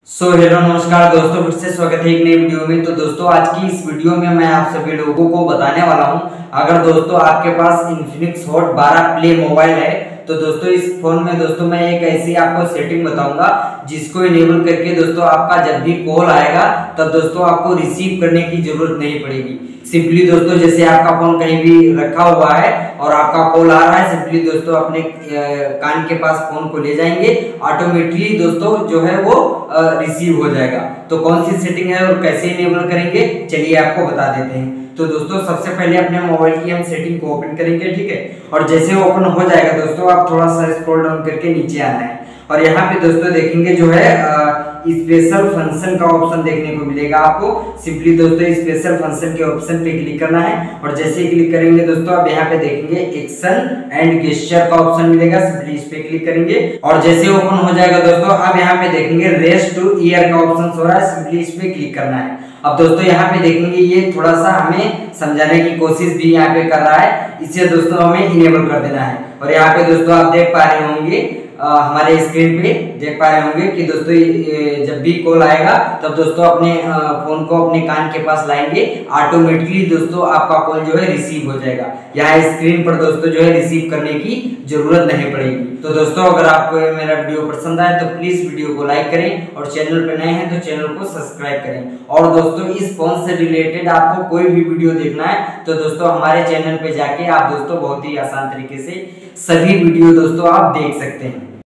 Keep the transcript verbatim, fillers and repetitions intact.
So hello नमस्कार दोस्तों, फिर से स्वागत है एक नई वीडियो में। तो दोस्तों आज की इस वीडियो में मैं आप सभी लोगों को बताने वाला हूं, अगर दोस्तों आपके पास इन्फिनिक्स हॉट बारह प्ले मोबाइल है तो दोस्तों इस फोन में दोस्तों मैं एक ऐसी आपको सेटिंग बताऊंगा जिसको इनेबल करके दोस्तों आपका जब भी कॉल आएगा तब दोस्तों आपको रिसीव करने की जरूरत नहीं पड़ेगी। सिंपली दोस्तों जैसे आपका फोन कहीं भी रखा हुआ है और आपका कॉल आ रहा है, सिंपली दोस्तों अपने कान के पास फोन को ले जाएंगे, ऑटोमेटिकली दोस्तों जो है वो रिसीव हो जाएगा। तो कौन सी सेटिंग है और कैसे इनेबल करेंगे चलिए आपको बता देते हैं। तो दोस्तों सबसे पहले अपने मोबाइल की हम सेटिंग को ओपन करेंगे, ठीक है। और जैसे ओपन हो जाएगा दोस्तों आप थोड़ा सा स्क्रॉल डाउन करके नीचे आना है और यहाँ पे दोस्तों देखेंगे जो है स्पेशल फंक्शन का ऑप्शन देखने को मिलेगा आपको। सिंपली दोस्तों स्पेशल फंक्शन के ऑप्शन पे क्लिक करना है और जैसे ही क्लिक करेंगे दोस्तों आप यहाँ पे देखेंगे एक्शन एंड गेस्चर का ऑप्शन मिलेगा, सिंपली इस पे क्लिक करेंगे और जैसे ओपन हो जाएगा दोस्तों आप यहाँ पे देखेंगे रेस्ट टू ईयर का ऑप्शन हो रहा है, सिंपली इस पे क्लिक करना है। अब दोस्तों यहाँ पे देखेंगे ये थोड़ा सा हमें समझाने की कोशिश भी यहाँ पे कर रहा है, इसे दोस्तों हमें इनेबल कर देना है। और यहाँ पे दोस्तों आप देख पा रहे होंगे आ, हमारे स्क्रीन पे देख पा रहे होंगे कि दोस्तों जब भी कॉल आएगा तब दोस्तों अपने फोन को अपने कान के पास लाएंगे, ऑटोमेटिकली दोस्तों आपका कॉल जो है रिसीव हो जाएगा। यहाँ स्क्रीन पर दोस्तों जो है रिसीव करने की जरूरत नहीं पड़ेगी। तो दोस्तों अगर आपको मेरा वीडियो पसंद आए तो प्लीज वीडियो को लाइक करें और चैनल पे नए हैं तो चैनल को सब्सक्राइब करें। और दोस्तों इस फोन से रिलेटेड आपको कोई भी वीडियो देखना है तो दोस्तों हमारे चैनल पे जाके आप दोस्तों बहुत ही आसान तरीके से सभी वीडियो दोस्तों आप देख सकते हैं।